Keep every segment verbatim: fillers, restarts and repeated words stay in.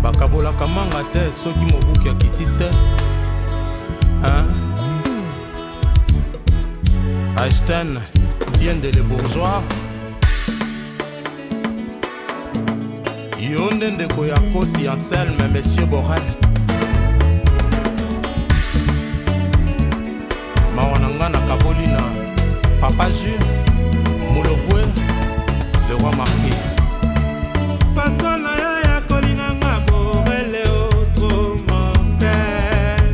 bakabola kamanga te soki mobuki akiti te. Hein? Einstein vient de les bourgeois. Yonde ndeko ya kosi Anselme, Monsieur Borel. Mawananga na Kabolina, Papa Jure, Moulokwe, le roi marqué. Façon na ya ya kolinganga Borel et autres mortels.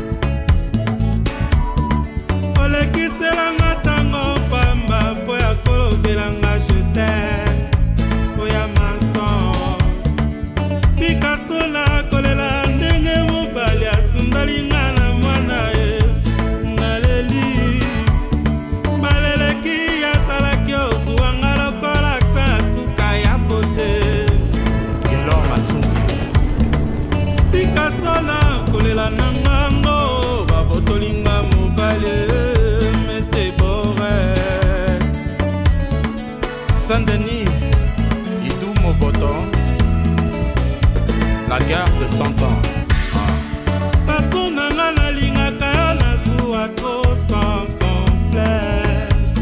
Olekiselanga tango pamba po ya kolokelanga je t'aime. Po ya mason Picasso na kolela ndenge mobali asundalinga na mwana ye naleli maleleki atalaki ozuwanga lokola ta suka ya bote Gelo Masumbi. Picasso na kolela nangango babotolinga mobali Monsieur Borel. Saint-Denis, Idou Movoton, la guerre de cent ans. Façon nanga nalingaka yo nazuwa to sans complexe.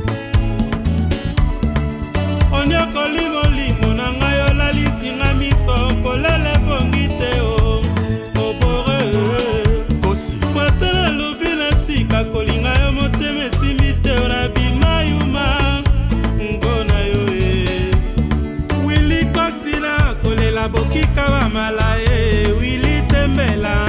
Onyokoli molimo nanga yo lalisinga miso polele bongi te o obore Kosi, mwatela lobi natika kolinga yo motema esimbi te o na bimayuma ngona yo e Willy Koksina kolela bokika bamala ye Willy Tembela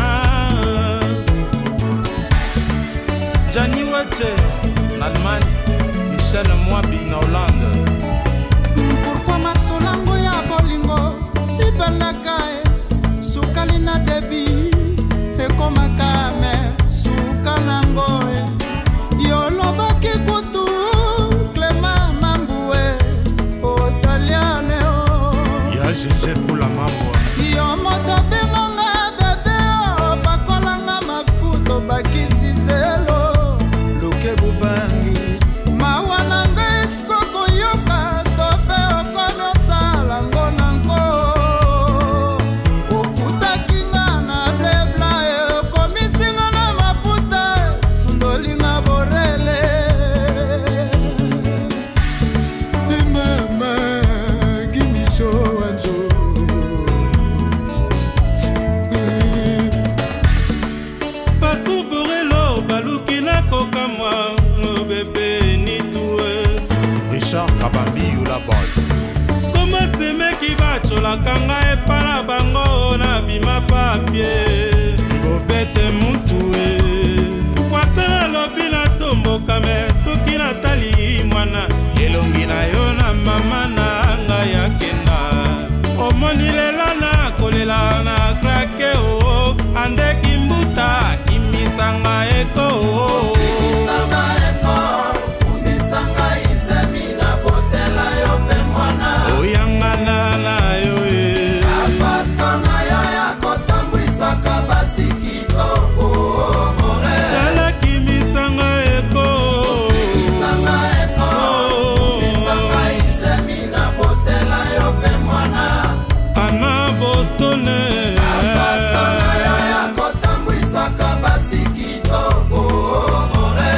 Gianni Weche, en Allemagne, Michel Mwabi, en Hollande. Pourquoi masolango ya bolingo ibelaka e sukalina debi ekomaka me sukalango e yolobaki kutu Clément Mambue otaliane o Ya Gégé Fula Mambo. yo moto benganga bebe o bakolanga mafuto bakisi zelo luke bubangi mawananga eskoko yoka tope okono salango nango okutakinga na blebla e komisinga na maputa sundolinga borele mama gimisho wanjo Façon Borelo baluki na koka mwa no bebe ni tuwe Richard Kabambi, Yula Boss. Koma semeki bacholaka nga epana bango na bima papie bobete mutu e kwatala lobi na tomboka me soki natali mwana elongi na yo na mama na nga ya kenda omoni lela na kolela na krake o andeki mbuta kimisanga eko Misanga eko, misanga isemina botela yo pe mwana oyangana na yo e afasana yo ya kotambwisaka basi kitoko more tala kimisanga eko Misanga eko, misanga isemina botela yo pe mwana ana bostone afasana yo ya kotambwisaka basi kitoko more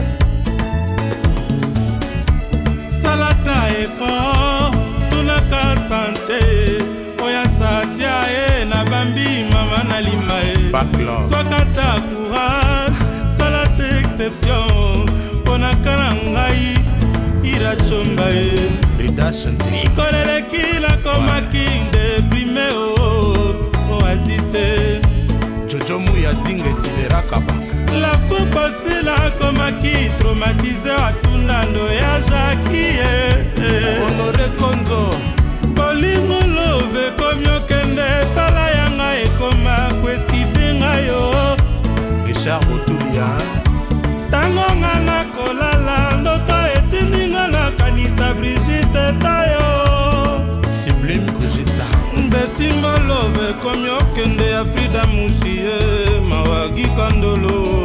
salata effort tunaka sante oya satia e na bambi mama na lima e Backlog. swakata courage salata exception ponaka na ngai ira chomba e Frida Chantier. ikoleleki nakomaki deprime o oasise Jojo Mouya Zingue Tilera Kabaka. la kupasi nakomaki traumatise atundando ya jakie Honoré Konzo. bolingo love komi okende tala yanga ekoma kweskipe ngai yo Richard Botulia. ntango nga nakolala ndoto etindinga nakanisa Brigitte tayo Sublime Brigitte. betingo love komi okende ya Frida Mushie mawagi kandolo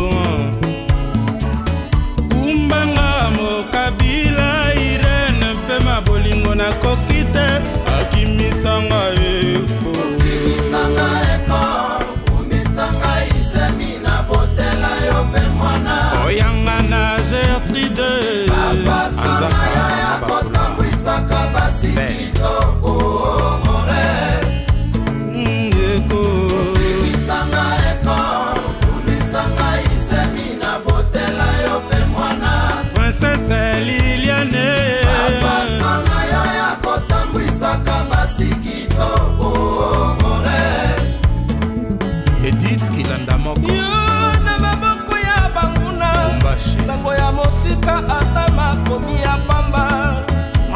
kumbanga mokabila Irene mpe mabolingo nakoki te akimisanga eko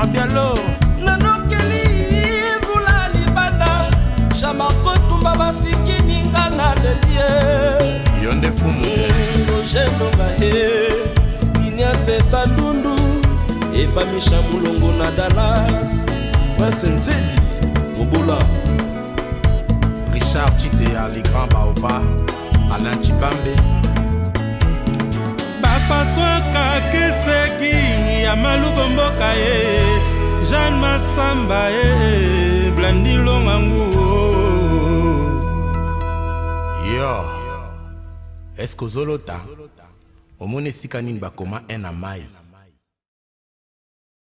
Barbialo nanokeli vula libanda Jean-Marc Tumba basiki ninga na lelie Yonde fumu Lojenonga he Inyase Tandundu Eva Misha Mulongo na Dallas Masenzedi Mobola Richard Chitea, les grands Baoba, Alain Chibambe Bapaswaka Keseki ya Malubo Mboka ye Jean Massamba ye Blandi Longangu Yo Est-ce que Zolota Omone Sikanin Bakoma en Amai